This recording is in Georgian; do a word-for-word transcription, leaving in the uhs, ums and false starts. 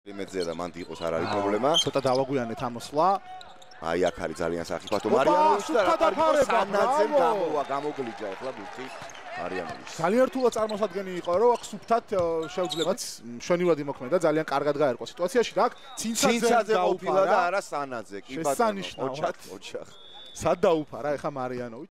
იმედზეა და მან იყოს არ არის პრობლემა. ცოტა დავაგვიანეთ ამოსვლა. აი აქ არის ძალიან სახიფათო მარიანოვიჩი და რა კარგი სანაძემ გამოვა, გამოგლიჯა ახლა ბურთი მარიანოვიჩი. ძალიან რთულად წარმოსადგენი იყო, რომ აქ სუფთად შეუძლებაც მშვენივრად იმოქმედა, ძალიან კარგად გაერკვა სიტუაციაში და აქ ცინცაძე ყოფილა და არა სანაძე. კი ბატონო, შესანიშნავად. ოჩახ, ოჩახ. სად დაუფარა ეხა მარიანოვიჩი?